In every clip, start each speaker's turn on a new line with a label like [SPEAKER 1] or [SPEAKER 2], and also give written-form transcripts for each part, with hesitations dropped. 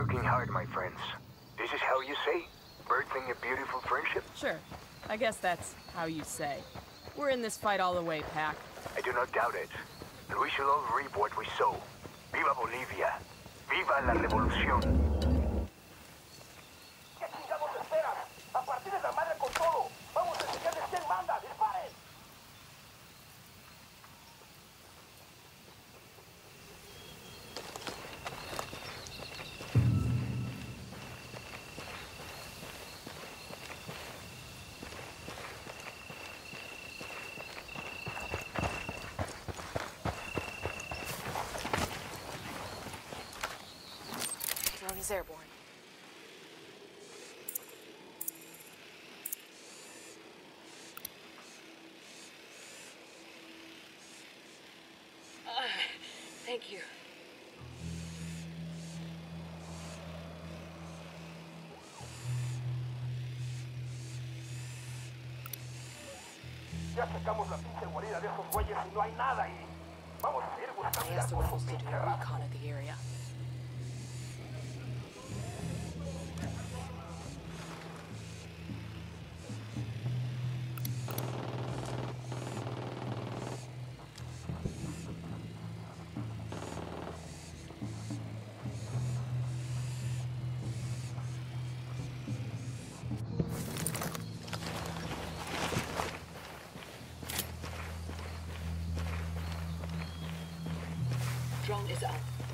[SPEAKER 1] working hard, my friends. This is how you say? Birthing a beautiful friendship?
[SPEAKER 2] Sure. I guess that's how you say. We're in this fight all the way, Pac.
[SPEAKER 1] I do not doubt it. And we shall all reap what we sow. Viva Bolivia! Viva la revolución!
[SPEAKER 3] ¿Qué chingados esperan? ¡A partir de la madre con todo! ¡Vamos a enseñarles quién manda! ¡Disparen!
[SPEAKER 2] Drone's airborne. Thank you.
[SPEAKER 3] Ya sacamos la pinche guarida de esos güeyes y no hay nada ahí. Vamos a seguir
[SPEAKER 2] I
[SPEAKER 3] buscando
[SPEAKER 2] asked the
[SPEAKER 3] con
[SPEAKER 2] rebels
[SPEAKER 3] su
[SPEAKER 2] to do
[SPEAKER 3] pinche
[SPEAKER 2] a
[SPEAKER 3] raza.
[SPEAKER 2] recon of the area. Drone is up.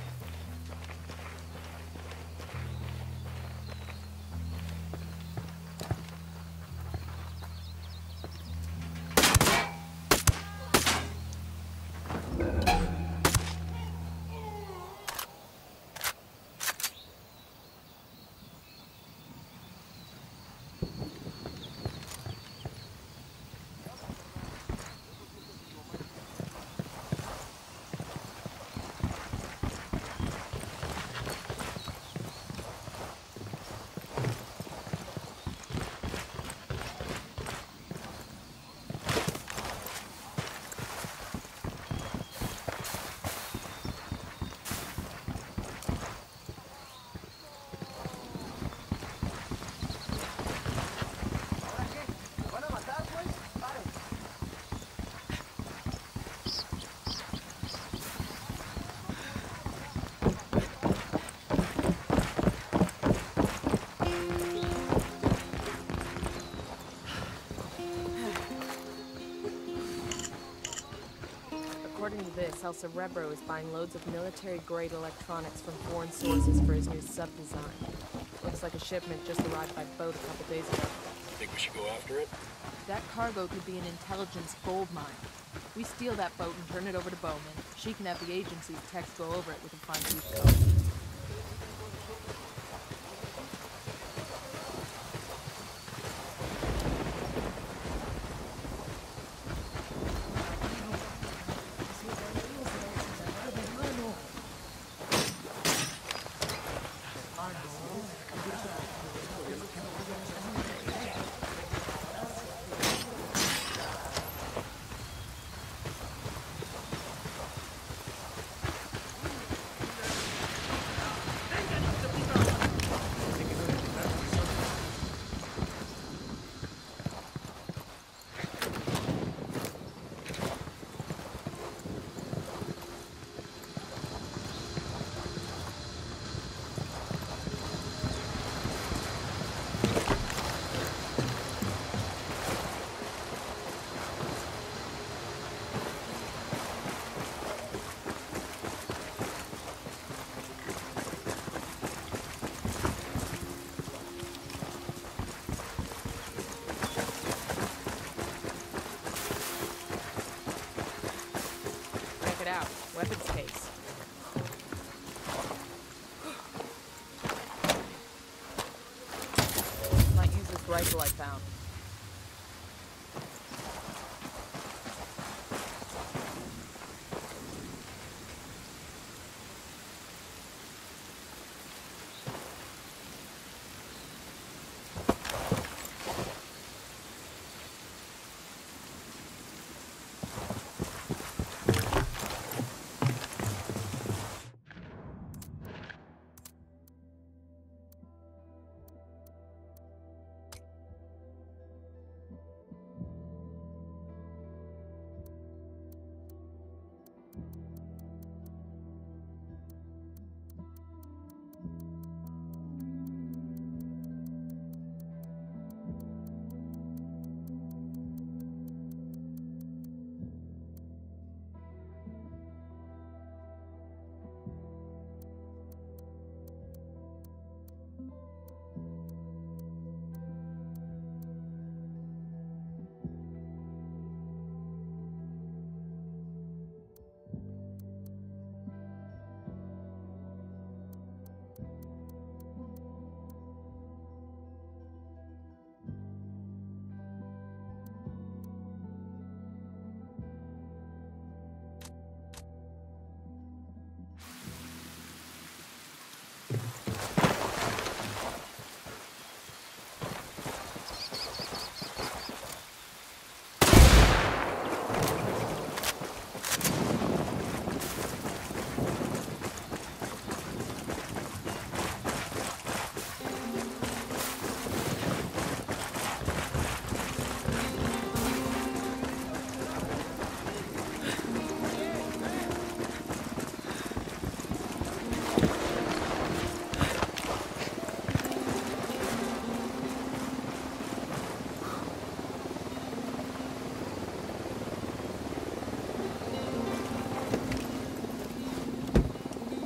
[SPEAKER 2] According to this, El Cerebro is buying loads of military-grade electronics from foreign sources for his new sub-design. Looks like a shipment just arrived by boat a couple days ago.
[SPEAKER 4] Think we should go after it?
[SPEAKER 2] That cargo could be an intelligence gold mine. We steal that boat and turn it over to Bowman. She can have the agency's techs go over it with a fine-tooth comb. Out. Weapons case. Might use this rifle I found.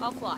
[SPEAKER 2] I'll fly.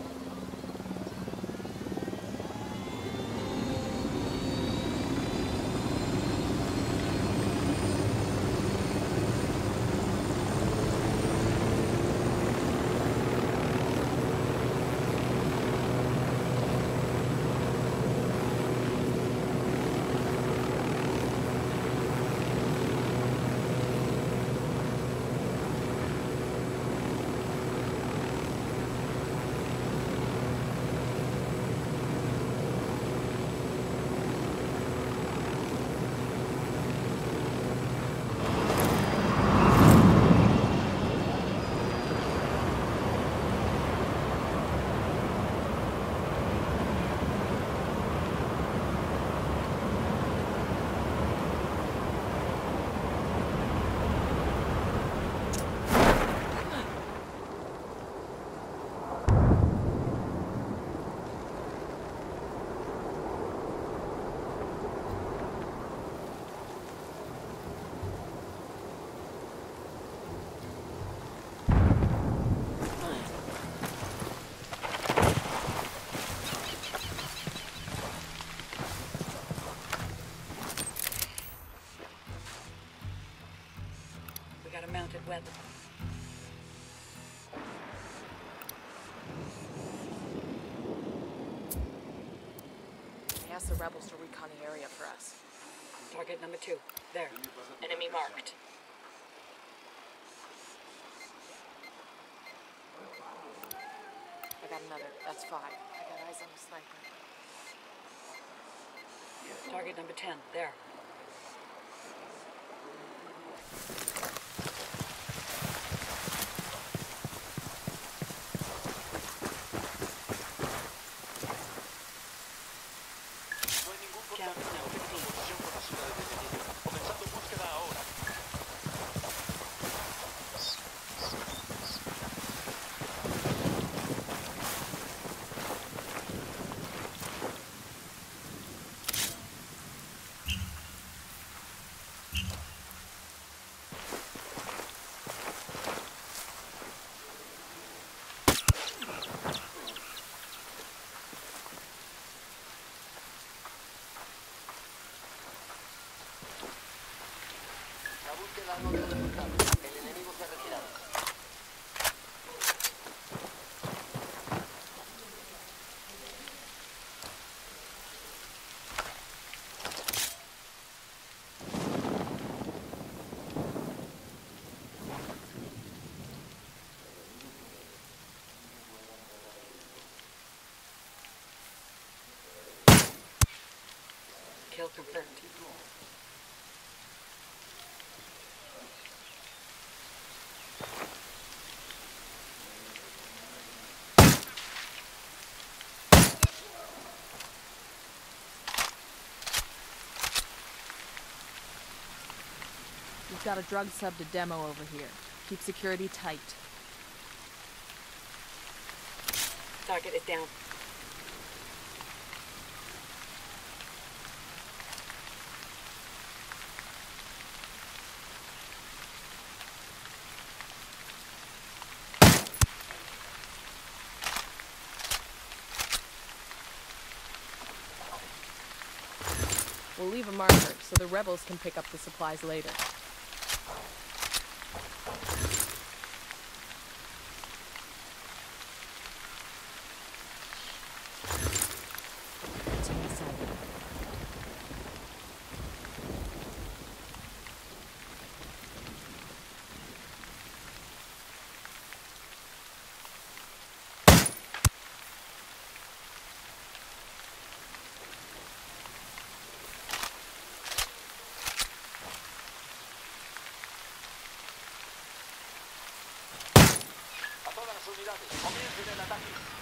[SPEAKER 5] Got a mounted weapon.
[SPEAKER 2] I asked the rebels to recon the area for us.
[SPEAKER 5] Target number 2. There. Enemy marked.
[SPEAKER 2] I got another. That's 5. I got eyes on the sniper.
[SPEAKER 5] Target number 10. There. Count now 15.
[SPEAKER 3] Comenzando búsqueda ahora. La búsqueda no dio resultados. El enemigo se ha retirado.
[SPEAKER 5] Kill confirmed.
[SPEAKER 2] We've got a drug sub to demo over here. Keep security tight.
[SPEAKER 5] Target is down.
[SPEAKER 2] We'll leave a marker so the rebels can pick up the supplies later. Continue sighting.
[SPEAKER 3] A todas las unidades, comiencen el ataque.